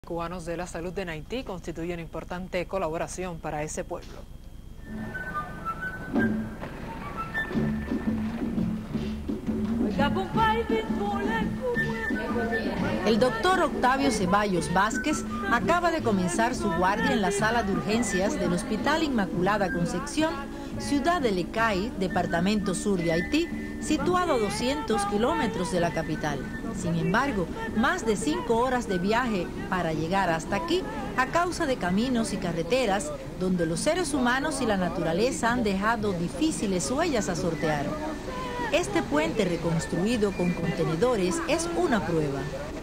Cubanos de la salud en Haití constituyen importante colaboración para ese pueblo. El doctor Octavio Ceballos Vázquez acaba de comenzar su guardia en la sala de urgencias del Hospital Inmaculada Concepción, ciudad de Lecay, departamento sur de Haití, situado a 200 kilómetros de la capital. Sin embargo, más de 5 horas de viaje para llegar hasta aquí a causa de caminos y carreteras donde los seres humanos y la naturaleza han dejado difíciles huellas a sortear. Este puente reconstruido con contenedores es una prueba.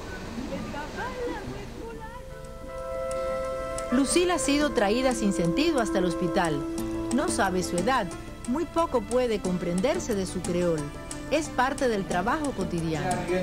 Lucila ha sido traída sin sentido hasta el hospital. No sabe su edad, muy poco puede comprenderse de su creol. Es parte del trabajo cotidiano.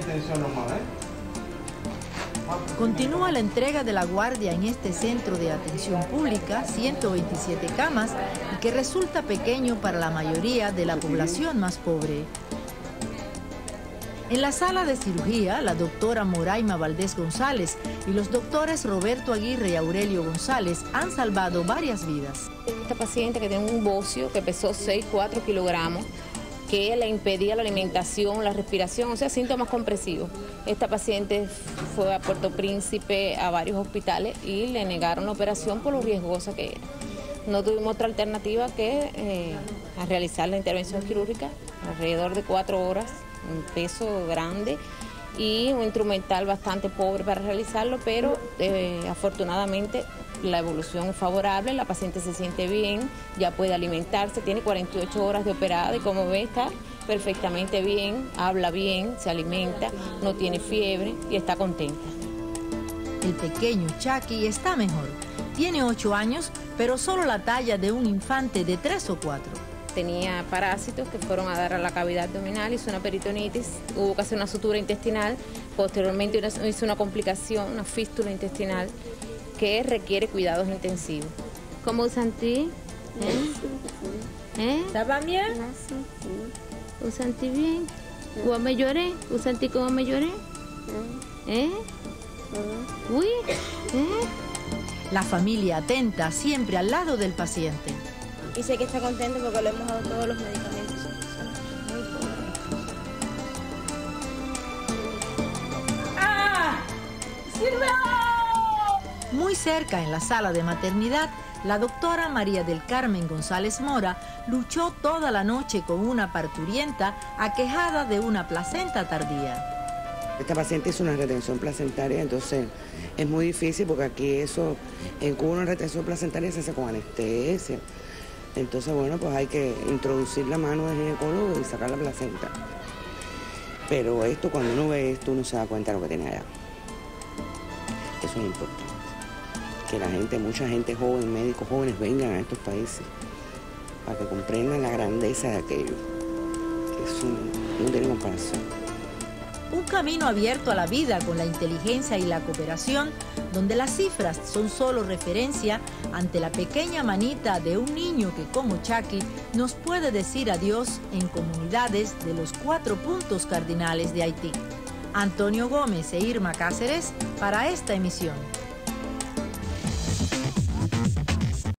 Continúa la entrega de la guardia en este centro de atención pública, 127 camas, y que resulta pequeño para la mayoría de la población más pobre. En la sala de cirugía, la doctora Moraima Valdés González y los doctores Roberto Aguirre y Aurelio González han salvado varias vidas. Esta paciente que tiene un bocio que pesó 6,4 kilogramos, que le impedía la alimentación, la respiración, o sea, síntomas compresivos. Esta paciente fue a Puerto Príncipe, a varios hospitales, y le negaron la operación por lo riesgosa que era. No tuvimos otra alternativa que a realizar la intervención quirúrgica, alrededor de 4 horas, un peso grande y un instrumental bastante pobre para realizarlo, pero afortunadamente la evolución es favorable, la paciente se siente bien, ya puede alimentarse, tiene 48 horas de operada y como ve está perfectamente bien, habla bien, se alimenta, no tiene fiebre y está contenta. El pequeño Chucky está mejor, tiene 8 años, pero solo la talla de un infante de 3 o 4. Tenía parásitos que fueron a dar a la cavidad abdominal, hizo una peritonitis, hubo que hacer una sutura intestinal, posteriormente hizo una complicación, una fístula intestinal, que requiere cuidados intensivos. ¿Cómo usan ti? ¿Estaba bien? ¿Usan ti bien? ¿Cómo me lloré? ¿Usan ti cómo me lloré? Uy. La familia atenta, siempre al lado del paciente. Y sé que está contento porque le hemos dado todos los medicamentos. ¡Ah! ¡Sirve! Muy cerca, en la sala de maternidad, la doctora María del Carmen González Mora luchó toda la noche con una parturienta aquejada de una placenta tardía. Esta paciente hizo una retención placentaria, entonces es muy difícil porque aquí eso, en Cuba una retención placentaria se hace con anestesia. Entonces, bueno, pues hay que introducir la mano del ginecólogo y sacar la placenta. Pero esto, cuando uno ve esto, uno se da cuenta de lo que tiene allá. Eso es importante. Que la gente, mucha gente joven, médicos jóvenes, vengan a estos países para que comprendan la grandeza de aquello. Que eso no tiene comparación. Un camino abierto a la vida con la inteligencia y la cooperación, donde las cifras son solo referencia ante la pequeña manita de un niño que, como Chucky, nos puede decir adiós en comunidades de los 4 puntos cardinales de Haití. Antonio Gómez e Irma Cáceres para esta emisión.